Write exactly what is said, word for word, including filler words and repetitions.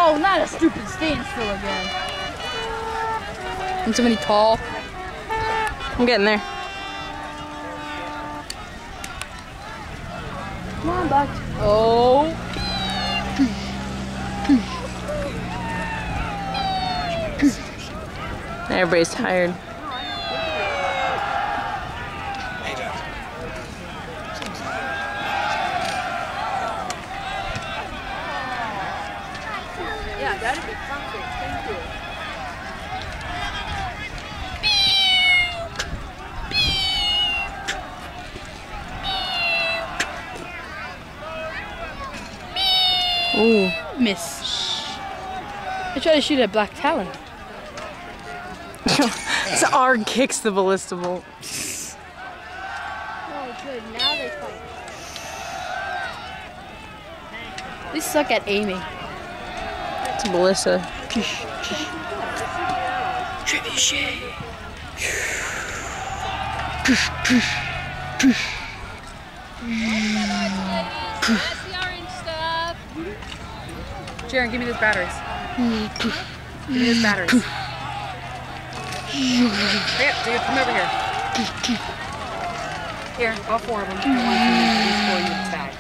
Oh, not a stupid standstill again. I'm somebody tall. I'm getting there. Come on, Buck. Oh. Everybody's tired. Yeah, that'd be perfect. Thank you. Ooh. Miss. I tried to shoot at Black Talon. It's R kicks the ballista bolt. Oh, good. Now they fight. They suck at aiming. It's a ballista. Trebuchet. Jaren, give me those batteries. Give me those batteries. Hurry up, dude. Come over here. Here, all four of them. I want to for you in the bag.